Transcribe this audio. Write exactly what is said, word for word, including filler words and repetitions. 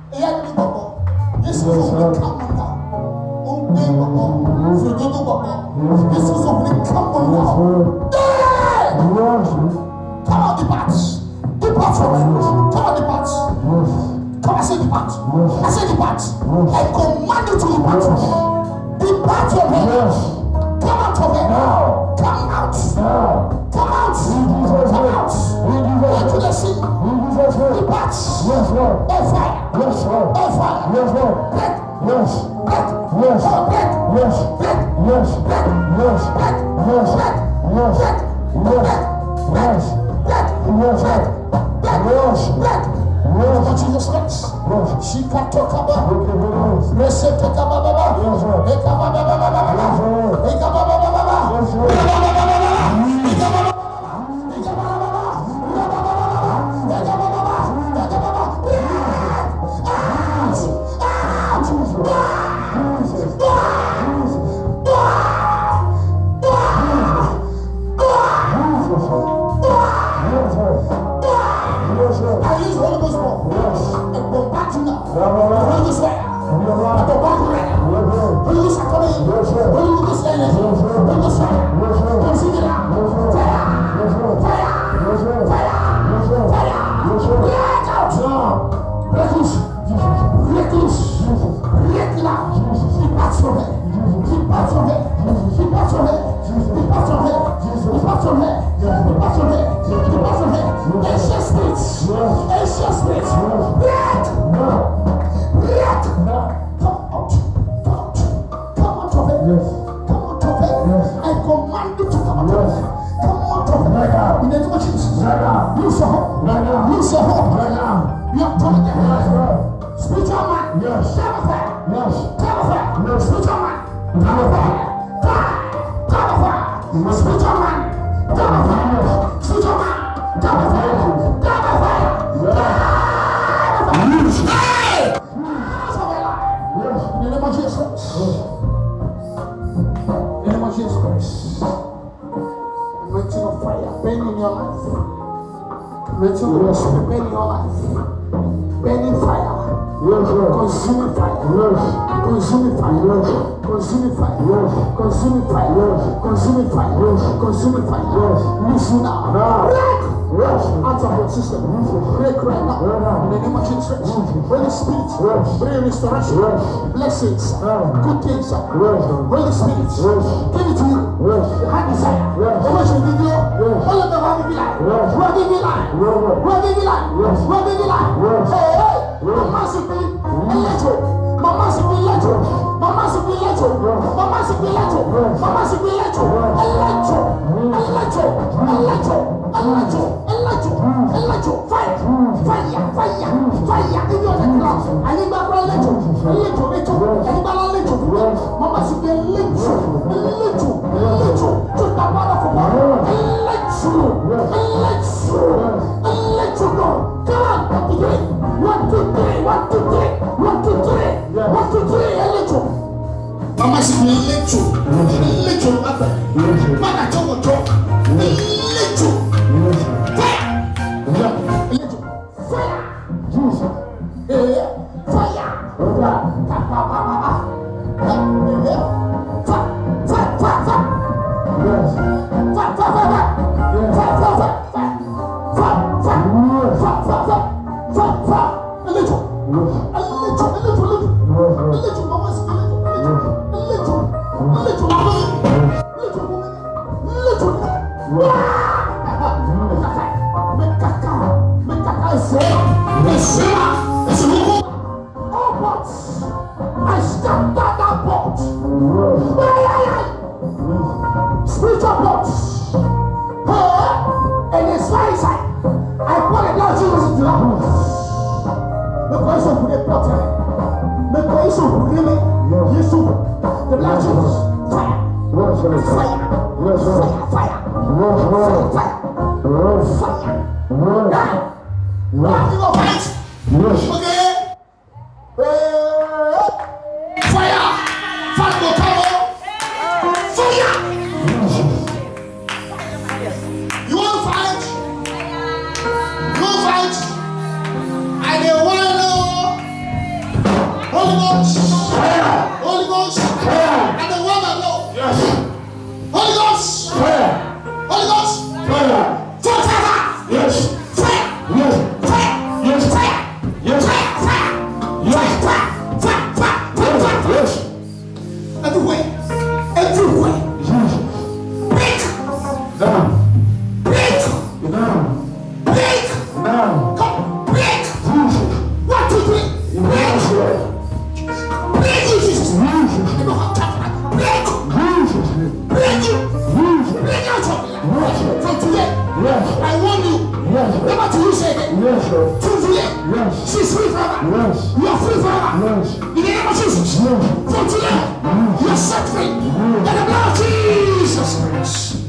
This is a come on now. Oh, baby, for the bubble. This is a come on now. Come on, depart. Depart from it. Come on, depart. Come on, say depart. I say depart. I command you to depart from it. Depart from it. Come out of it. Come out. Come out. Come out. Go to the sea. Depart. On fire. On fire. Break. Yes. Break. Yes. Break. Yes. Break. Yes. Break. Yes. Break. Yes. Break. Yes. Break. Yes. Break. Yes. Break. Yes. Break. Yes. What you just read? She can't talk about. Let's say talk about Baba. Take about Baba. Take about Baba. Restoration, blessings, good things, Holy Spirit, give it to you. High desire. How much you video? All of the one life. What did you like? What did you like? What did you like? Hey, hey, Mama Sipi, Electro, Mama Sipi Electro, Mama Sipi Electro, Mama Sipi Electro, Mama Sipi Electro, Electro, Electro, Electro, Electro, Electro, Electro, fire, fire, fire, fire, in your class. I need my brother Electro, Electro, Electro, anybody Electro, Mama Sipi Electro, Electro, Electro, to the power of God, Electro, Electro, Electro, come on, one, two, three, one, two, three, one, two, three, one, two, three, Electro. Mama Sipi Electro, Electro, Mama Choco Choco, Electro, fire, Electro, fire, Jesus, fire, Now. Come, break. Jesus. One, two, three. Break. Break you, Jesus. Jesus. You know how tough. Break. Jesus. Break you. Jesus. Break out of me. Yes. From today. Yes. I warn you. Yes. Never to use it again. Yes. From today. Yes. She's free forever. Yes. You are free forever. Yes. In the name of Jesus. Yes. From today. Yes. You are set free. Yes. In the blood of Jesus Christ.